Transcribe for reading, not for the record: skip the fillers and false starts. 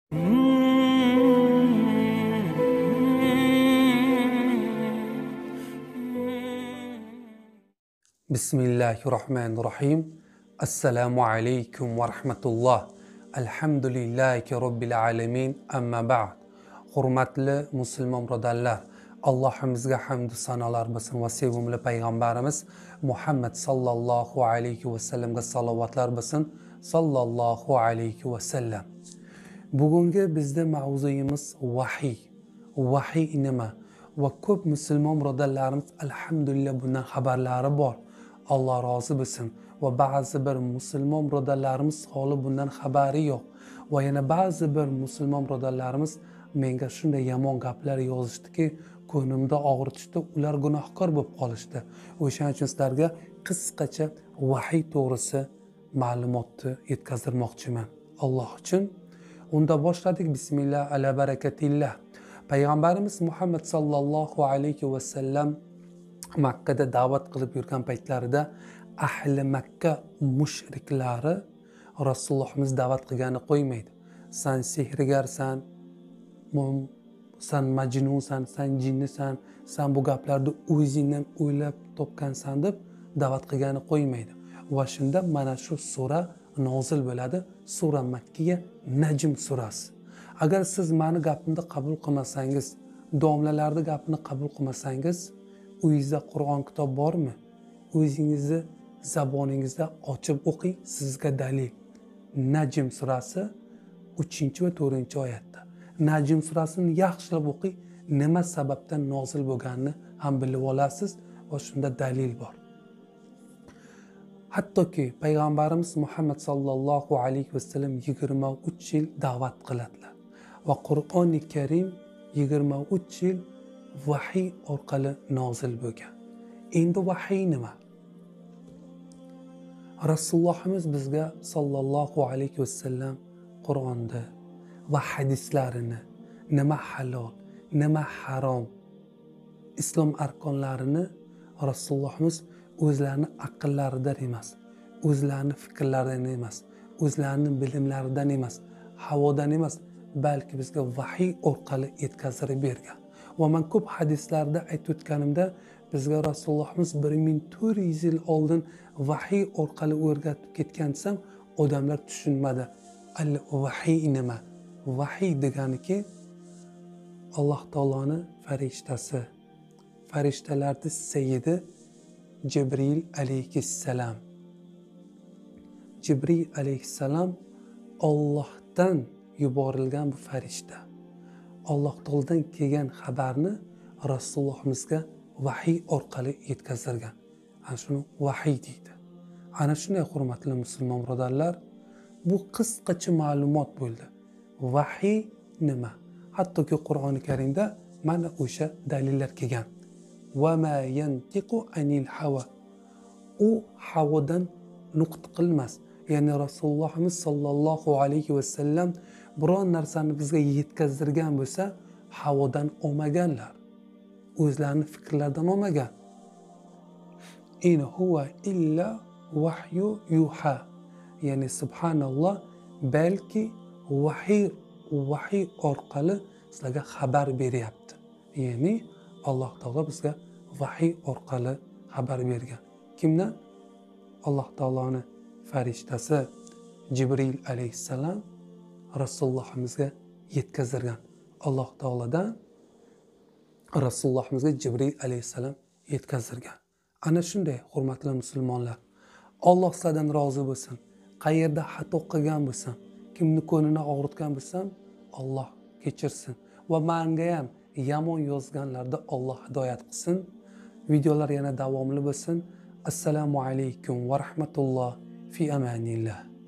Bismillahirrahmanirrahim. Assalomu alaykum va rahmatulloh. Alhamdulillahi robbil alamin. Amma ba'd. Hurmatli musulmon birodarlar, Allohimizga hamd sanolar bo'lsin va sevimli payg'ambarimiz Muhammad sallallohu alayhi va sallamga salovatlar bo'lsin. Sallallohu alayhi va sallam. Bugungi bizda mavzuyimiz vahiy. Vahiy nima? Va ko'p musulmon birodarlarimiz alhamdulillah bundan xabarlari bor. Allah rozi bo'lsin. Va ba'zi bir musulmon birodarlarimiz holi bundan xabari yo'q. Va yana ba'zi bir musulmon birodarlarimiz menga shunday yomon gaplar yozishdiki, ko'nglimda og'ritishdi, ular gunohkor bo'lib qolishdi. O'shaning uchun sizlarga qisqacha vahiy to'g'risi ma'lumotni yetkazdirmoqchiman. Alloh uchun. Unda boshladik. Bismillah ala barakatillah. Payg'ambarimiz Muhammad sallallohu alayhi va sallam Makkada da'vat qilib yurgan paytlarida ahli Makka mushriklari Rasulullohimiz da'vat qilgani qo'ymaydi. Sen sehrgarsan, sen majnunsan, sen jinnisan, sen bu gaplarni o'zingdan o'ylab topgansan deb da'vat qilgani qo'ymaydi. Va shunda mana shu sura nozil bo'ladi. Sura Makkiya Najm surasi. Agar siz meni gapimni qabul qilmasangiz, domlalarning gapini qabul qilmasangiz, uyingizda Qur'on kitob bormi? O'zingizni zaboningizda ochib o'qing, sizga dalil. Najm surasi 3 va 4 oyatda. Najm surasini yaxshilab o'qing, nima sababdan nozil bo'lganini ham bilib olasiz va shunda dalil bor. Hattoki payg'ambarimiz Muhammad sallallohu alayhi va sallam 23 yil da'vat qiladilar. Va Qur'oni Karim 23 yil vahiy orqali nozil bo'lgan. Endi vahiy nima? Rasulullohimiz bizga sallallohu alayhi va sallam Qur'onda va hadislarini, nima halol, nima harom, islom arkonlarini Rasulullohimiz o'zlarini aqllaridan emas, o'zlarini fikrlaridan emas, o'zlarini bilimlaridan emas, havodan emas, balki bizga vahiy orqali yetkazib bergan. Va men ko'p hadislarda aytib o'tganimda, bizga Rasulullohimiz 1400 yil oldin vahiy orqali o'rgatib ketgan desam, odamlar tushunmadi. Vahiy nima? Vahiy deganiki Alloh taoloning farishtasi, farishtalarning sayyidi Jibril alayhissalom. Jibril alayhissalom Allohdan yuborilgan bu farishta. Alloh taolodan kelgan xabarni Rasulullohimizga vahiy orqali yetkazdirgan. Ana shuni vahiy deydi. Ana shunday hurmatli musulmon birodarlar, bu qisqacha ma'lumot bo'ldi. Vahiy nima? Hattoki Qur'oni Karimda mana o'sha dalillar kelgan. Va ma yantiqu anil hawa. U havodan nuqt qilmas. Ya'ni Rasulullohimiz sallallohu alayhi va sallam biron narsani bizga yetkazdirgan bo'lsa, havodan olmaganlar. O'zlarining fikrlaridan olmagan. In huwa illa vahyu yuha. Ya'ni subhanalloh, balki vahiy orqali sizlarga xabar beryapti. Ya'ni Alloh taolo bizga vahiy orqali xabar bergan. Kimdan? Alloh taoloning farishtasi Jibril alayhissalom Rasulullohimizga yetkazdirgan. Alloh taolodan Rasulullohimizga Jibril alayhissalom yetkazdirgan. Ana shunday hurmatli musulmonlar. Alloh sizlardan rozi bo'lsin. Qayerda xato qilgan bo'lsam, kimni ko'nglini og'ritgan bo'lsam, Alloh kechirsin. Va menga ham yomon yozganlarda Alloh hidoyat qilsin. Videolar yana davomli bo'lsin. Assalomu alaykum va rahmatulloh fi amanillah.